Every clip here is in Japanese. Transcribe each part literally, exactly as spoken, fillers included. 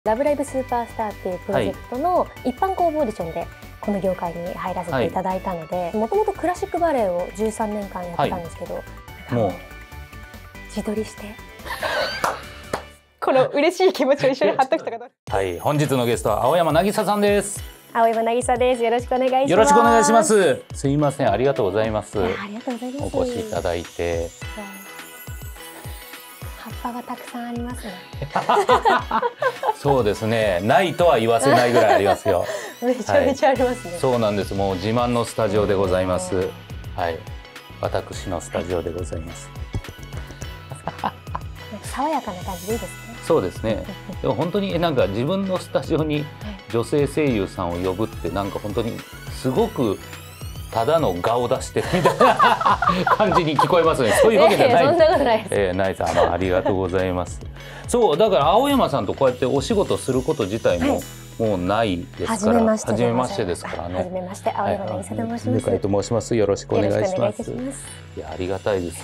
ラブライブスーパースターっていうプロジェクトの一般公募オーディションでこの業界に入らせていただいたので、もともとクラシックバレエをじゅうさんねんかんやってたんですけど、はい、もう自撮りしてこの嬉しい気持ちを一緒に貼っときたかと。 はい、本日のゲストは青山渚さんです。 青山渚です。よろしくお願いします。 よろしくお願いします。すいません、ありがとうございます。 ありがとうございます。 お越しいただいて。 葉っぱがたくさんありますね。 そうですね。ないとは言わせないぐらいありますよ。 めちゃめちゃありますね。 はい、そうなんです。もう自慢のスタジオでございます。はい、私のスタジオでございます。 爽やかな感じでいいですね。 そうですね。でも本当になんか自分のスタジオに女性声優さんを呼ぶってなんか本当にすごくただの顔を出してるみたいな感じに聞こえますね。そういうわけじゃない。 そんなことないです。 えー、ナイさん、ありがとうございます。そうだから青山さんとこうやってお仕事すること自体も、はい、もうないですから。初めましてですからね。 初めまして、青山渚と申します。 向井と申します。よろしくお願いします。いや、ありがたいです。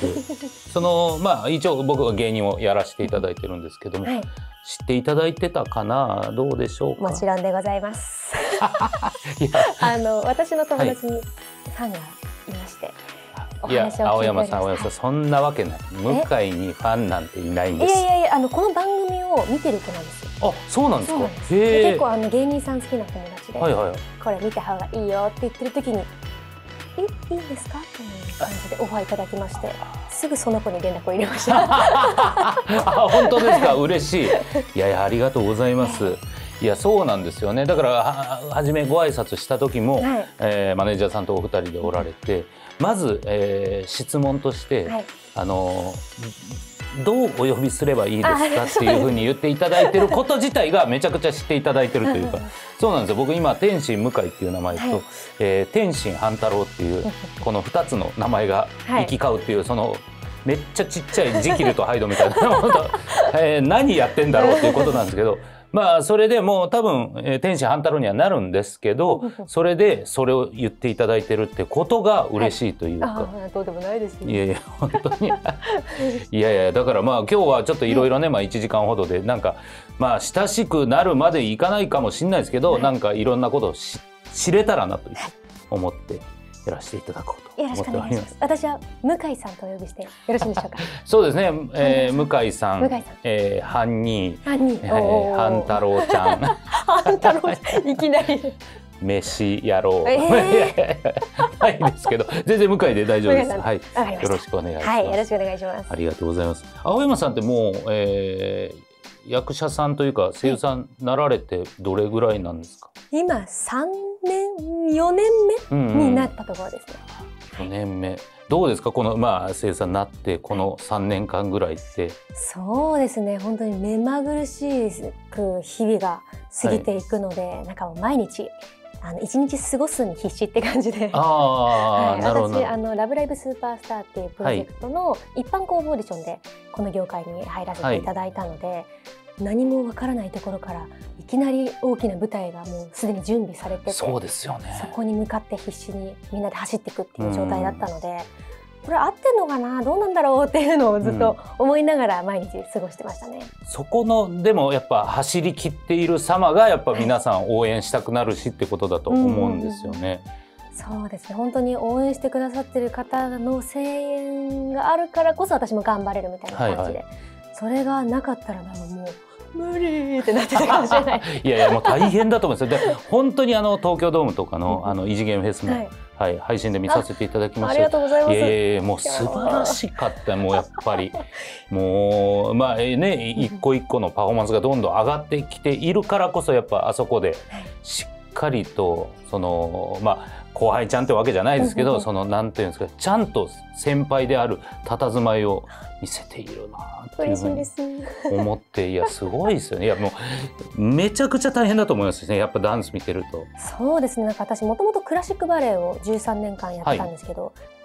そのまあ一応僕は芸人をやらせていただいてるんですけども、はい、知っていただいてたかな、どうでしょうか。 もちろんでございます。あの私の友達にファンがいまして。 いや、青山さん、青山さん、そんなわけない。向井にファンなんていないんです。 いやいやいや、あのこの番組を見てる子なんですよ。 あ、そうなんですか。 結構あの芸人さん好きな友達で、 はいはい、 これ見た方がいいよって言ってる時に、え、いいんですかという感じでオファーいただきまして、すぐその子に連絡を入れました。 あ、本当ですか。嬉しい。いやいや、ありがとうございます。いや、そうなんですよね。だからは初めご挨拶した時も、はい、えー、マネージャーさんとお二人でおられて、まず、えー、質問として、はい、あのどうお呼びすればいいですかっていうふうに言っていただいてること自体がめちゃくちゃ知っていただいてるというかそうなんですよ。僕今天心向井っていう名前と、はい、えー、天心半太郎っていうこのふたつの名前が行き交うっていう、そのめっちゃちっちゃいジキルとハイドみたいなえー、何やってんだろうっていうことなんですけど。まあそれでもう多分、えー、天心半太郎にはなるんですけど、それでそれを言っていただいてるってことが嬉しいというか、はい、 あ、どうでもないですね。 いやいや本当にいやいや、だからまあ今日はちょっといろいろね、まあいちじかんほどでなんかまあ親しくなるまでいかないかもしれないですけど、はい、なんかいろんなことをし知れたらなと思ってやらせていただこうと思っております。 私は向井さんとお呼びしてよろしいでしょうか。 そうですね、えー、向井さん、向井さん、えー、ハンニー、えー、半太郎ちゃん、 半太郎いきなり飯やろう、えー、ないですけど全然向井で大丈夫です。はい、よろしくお願いします。 はい、よろしくお願いします。 ありがとうございます。青山さんってもう、えー、役者さんというか声優さんなられてどれぐらいなんですか。 今さんねんよねんめになったところですね。 よねんめどうですか、このまあ声優さんになってこのさんねんかんぐらいって。 そうですね、本当に目まぐるしく日々が過ぎていくので、はい、なんかもう毎日あの一日過ごすに必死って感じで、あ、はい、なるほど。私あのラブライブスーパースターっていうプロジェクトの一般公募オーディションでこの業界に入らせていただいたので、はい、何もわからないところからいきなり大きな舞台がもうすでに準備されてて、 そうですよね、 そこに向かって必死にみんなで走っていくっていう状態だったので、これ合ってんのかな、どうなんだろうっていうのをずっと思いながら毎日過ごしてましたね。 うん、そこのでもやっぱ走り切っている様がやっぱ皆さん応援したくなるしってことだと思うんですよね。 そうですね、本当に応援してくださってる方の声援があるからこそ私も頑張れるみたいな感じで、はいはい、それがなかったらもう無理ってなってたかもしれない。 いやいや、もう大変だと思うんですよ。で本当にあの東京ドームとかのあの異次元フェスも、はいはい、配信で見させていただきました。 ありがとうございます。いやいやいや、もう素晴らしかった。もうやっぱりもうまあね、一個一個のパフォーマンスがどんどん上がってきているからこそやっぱあそこでしっかりとそのまあ後輩ちゃんってわけじゃないですけど、そのなんていうんですか、ちゃんと先輩である佇まいを見せているなっていうふうに思って、いやすごいですよね。いやもうめちゃくちゃ大変だと思いますね、やっぱダンス見てると。 そうですね、なんか私もともとクラシックバレエをじゅうさんねんかんやってたんですけど、はい、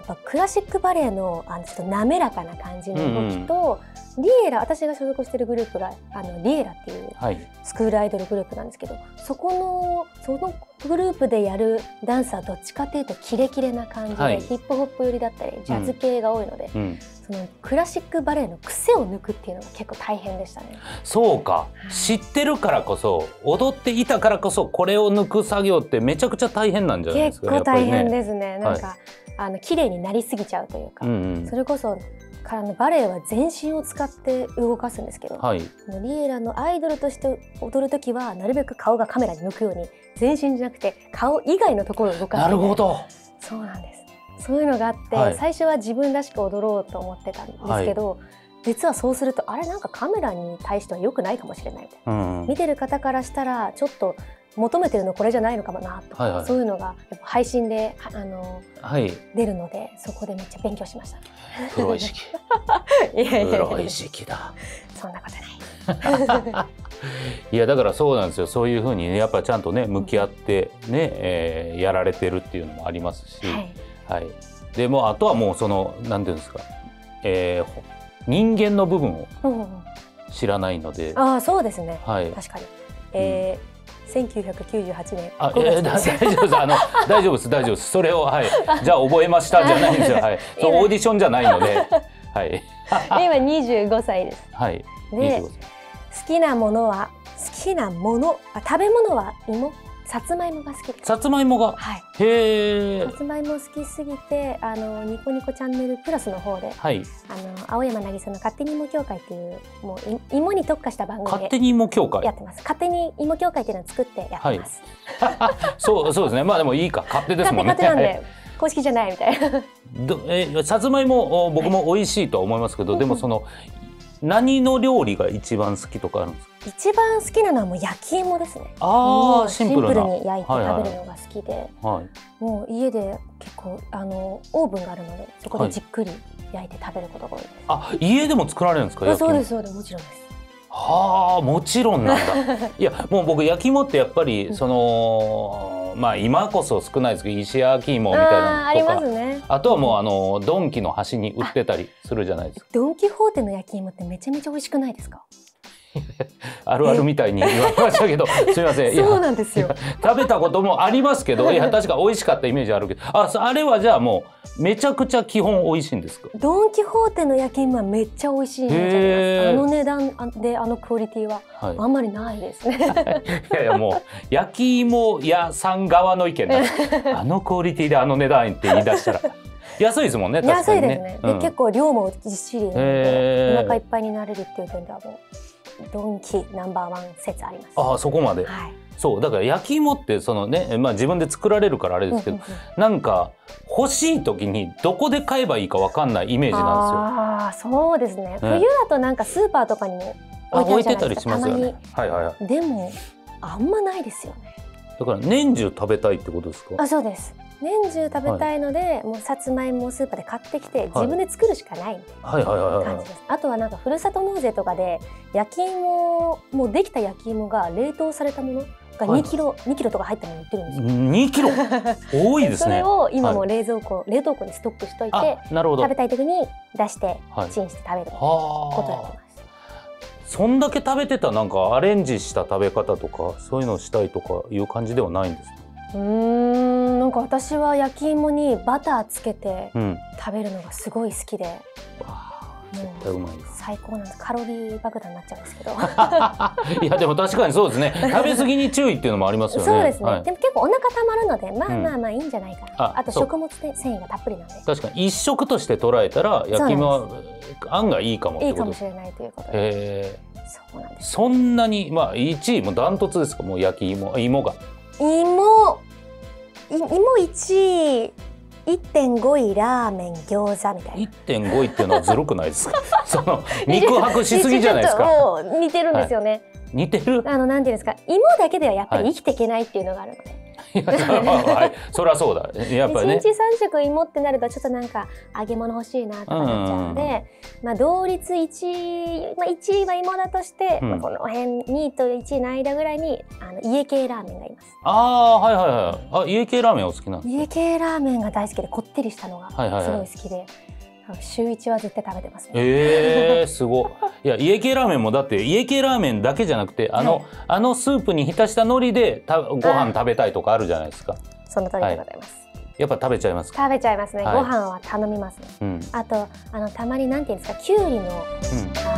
ぱクラシックバレエのあのちょっと滑らかな感じの動きと、うん、リエラ、私が所属しているグループがあのリエラっていうスクールアイドルグループなんですけど、はい、そこのそのグループでやるダンスはどっちかというとキレキレな感じで、はい、ヒップホップ寄りだったりジャズ系が多いので、うんうん、そのクラシックバレエの癖を抜くっていうのが結構大変でしたね。 そうか、はい、知ってるからこそ、踊っていたからこそこれを抜く作業ってめちゃくちゃ大変なんじゃないですか。 結構大変ですね。なんか、はい、あの綺麗になりすぎちゃうというか、うんうん、それこそからのバレエは全身を使って動かすんですけど、はい、リエラのアイドルとして踊るときはなるべく顔がカメラに向くように全身じゃなくて顔以外のところを動かす。 なるほど。 そうなんです。そういうのがあって、はい、最初は自分らしく踊ろうと思ってたんですけど、はい、実はそうするとあれなんかカメラに対しては良くないかもしれないみたいな、うん、見てる方からしたらちょっと求めてるのこれじゃないのかもなとか、はいはい、そういうのがやっぱ配信であの、はい、出るので、そこでめっちゃ勉強しました。 プロ意識。いやいやいや、プロ意識だ。 そんなことない。 いやだからそうなんですよ。そういうふうにね、やっぱちゃんとね向き合ってね、えー、やられてるっていうのもありますし、はい、はい、でもあとはもうそのなんていうんですか、えー、人間の部分を知らないので、 うんうん、ああそうですね。はい、確かに。えーうんせんきゅうひゃくきゅうじゅうはちねん。 あ、えー、大丈夫です。あの大丈夫です。大丈夫です。それをはい。じゃあ覚えましたじゃないんですよ。はい。そうオーディションじゃないので、はい。 今にじゅうごさいです。 はい。 で、好きなものは好きなもの、あ食べ物は芋。さつまいもが好きです。 さつまいもが。 はい。 へえ。 さつまいも好きすぎて、あのニコニコチャンネルプラスの方で、はい、あの青山渚の勝手に芋協会っていうもう芋に特化した番組で勝手に芋協会やってます。勝手に芋協会っていうのを作ってやってます。 はい、そうそうですね。まあでもいいか、勝手ですもんね。 勝手なんで公式じゃないみたいな。 どえさつまいも僕も美味しいとは思いますけど、はい、でもその何の料理が一番好きとかあるんですか？ 一番好きなのはもう焼き芋ですね。 ああ、シンプルな。 シンプルに焼いて食べるのが好きで、はい、もう家で結構あのオーブンがあるのでそこでじっくり焼いて食べることが多いです。 はい、あ、家でも作られるんですか？焼き芋。 そうですそうです、もちろんです。 はあ、もちろんなんだ。いやもう僕焼き芋ってやっぱりその、まあ今こそ少ないですけど石焼き芋みたいなのとかあ, ありますね。 あとはもうあのドンキの端に売ってたりするじゃないですか。 ドンキホーテの焼き芋ってめちゃめちゃ美味しくないですか？ あるあるみたいに言われましたけど、すみません。 そうなんですよ。 食べたこともありますけど、いや確か美味しかったイメージあるけど、あ、あれはじゃあもうめちゃくちゃ基本美味しいんですか？ ドンキホーテの焼き芋はめっちゃ美味しいんじゃないですか。あの値段であのクオリティはあんまりないですね。 はい、いやいやもう焼き芋屋さん側の意見です。あのクオリティであの値段って言い出したら。安いですもんね。確かにね。 安いですね。で、うん、結構量もぎっしりなのでお腹いっぱいになれるっていう点ではもう。ドンキナンバーワン説あります。 ああ、そこまで、はい、そうだから焼き芋ってそのね、まあ、自分で作られるからあれですけど、なんか欲しい時にどこで買えばいいか分かんないイメージなんですよ。ああ、そうですね、ね、冬だとなんかスーパーとかにも置いてあるじゃないですか。置いてたりしますよね。はいはいはい。でもあんまないですよね。 だから年中食べたいってことですか？ あ、そうです。年中食べたいので、はい、もうさつまいもをスーパーで買ってきて自分で作るしかないみたいな感じです。あとはなんかふるさと納税とかで焼き芋、もうできた焼き芋が冷凍されたものがにキロ、はい、にキロとか入ったもの売ってるんですよ。 にキロ多いですね。それを今も冷蔵庫、はい、冷凍庫にストックしといて、食べたい時に出してチンして食べることやってます。 そんだけ食べてたなんかアレンジした食べ方とかそういうのをしたいとかいう感じではないんですか？ うーん、なんか私は焼き芋にバターつけて食べるのがすごい好きで、 うん、絶対うまい。 最高なんです。カロリー爆弾になっちゃうんですけどいやでも確かにそうですね。食べ過ぎに注意っていうのもありますよね。 そうですね、はい、でも結構お腹たまるのでまあまあまあいいんじゃないかな、うん、あ, あと食物繊維がたっぷりなんで、 確かに一食として捉えたら焼き芋は案外いいかもってこと。 いいかもしれないということで。 そうなんです。そんなにまあいちいもダントツですか？もう焼き芋、芋が芋芋いちい、いってんごいラーメン餃子みたいな。 いってんご 位っていうのはずるくないですか？その肉薄しすぎじゃないですか。 もう似てるんですよね、はい、 似てる。 あのなんていうんですか、芋だけではやっぱり生きていけないっていうのがあるので、 はい、そりゃそうだ。やっぱりね。 いちにちさん食芋ってなるとちょっとなんか揚げ物欲しいなとかなっちゃうので、まあ同率いちい、まあいちいは芋だとして、うん、まあこの辺にいといちいの間ぐらいにあの家系ラーメンがいます。 ああ、はいはいはい。あ、家系ラーメンお好きなんですか？ 家系ラーメンが大好きで、こってりしたのがすごい好きで。週一は絶対食べてますね。 ええー、すごい。いや、家系ラーメンもだって家系ラーメンだけじゃなくて、あの、はい、あのスープに浸した海苔でたご飯食べたいとかあるじゃないですか。 その通りでございます。はい、 やっぱ食べちゃいますか？ 食べちゃいますね。はい、ご飯は頼みますね。うん、あとあのたまになんていうんですか、きゅうりの、うん、